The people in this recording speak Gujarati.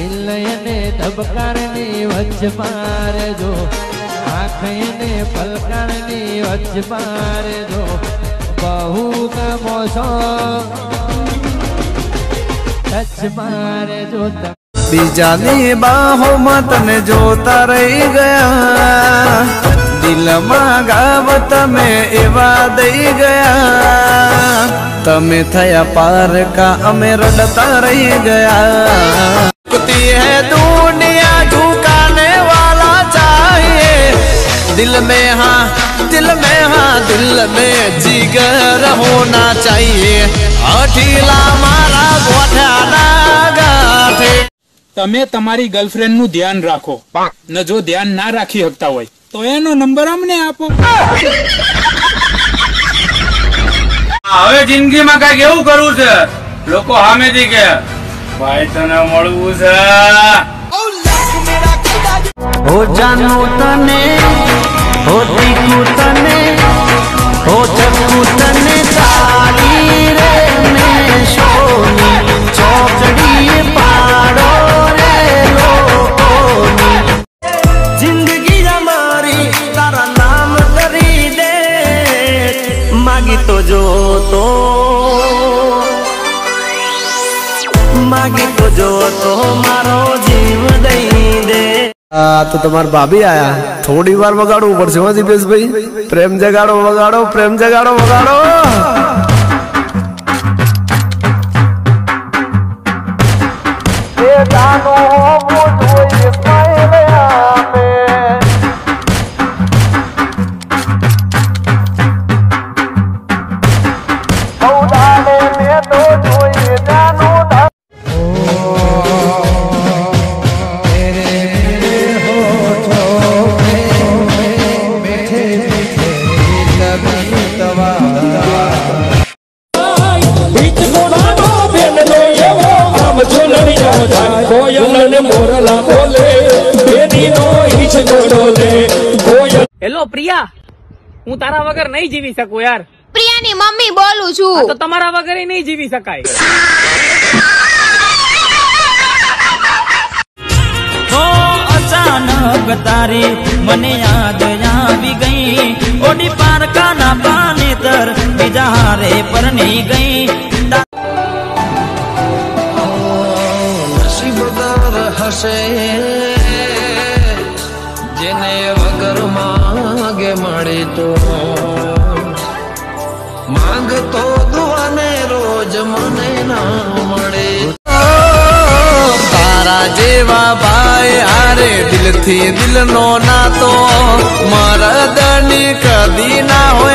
દિલ એને ધબકારની વચ્ચ મારે જો, આંખ એને પલકારની વચ્ચ મારે જો, બહુ ગમો છો ટચ મારે જો. બીજાની બાહોમાં તને જોતા રહી ગયા, દિલમાં ગાવ તમે એવા દઈ ગયા, તમે થયા પારકા અમે રડતા રહી ગયા. है दुनिया झुकाने वाला चाहिए, दिल में हाँ दिल जिगर होना चाहिए. अठीला मारा गोठा गाठे. તમે તમારી ગર્લફ્રેન્ડ નું ધ્યાન રાખો ને જો ધ્યાન ના રાખી શકતા હોય તો એનો નંબર અમને આપો. હવે જિંદગીમાં કઈક એવું કરવું છે, લોકો સામેથી કે ભાઈ તને મળવું છે. હો જાનુ તને, હો દીકુ તને, હો ચક્કુ તને, તારી રે મેં સોની ચોકડી પાડો રે લોકોની. જિંદગી અમારી તારા નામ કરી દે, માગી તો જો તો मागी तो जो तो मारो जीव दई दे. तो तुम्हारे भाभी आया, थोड़ी बार वगाड़ो ऊपर से दिपेश भाई. प्रेम जगाड़ो वगाड़ो, प्रेम जगाड़ो वगाड़ो. હેલો પ્રિયા, હું તારા વગર નહીં જીવી શકું યાર. પ્રિયાની મમ્મી બોલું છું. તો તમારા વગર નહીં જીવી શકાય. अचानक तारी मने याद આવી ગઈ, ઓડી પારકા ના પાને તર બીજા હારે પરણી ગઈ. નસીબદાર હશે જેને વગર માગે મળે તો, માંગતો દુઆને રોજ મને ના મળે. તારા જેવા ભાઈ હારે દિલથી દિલનો નાતો મરદની કદી ના હોય.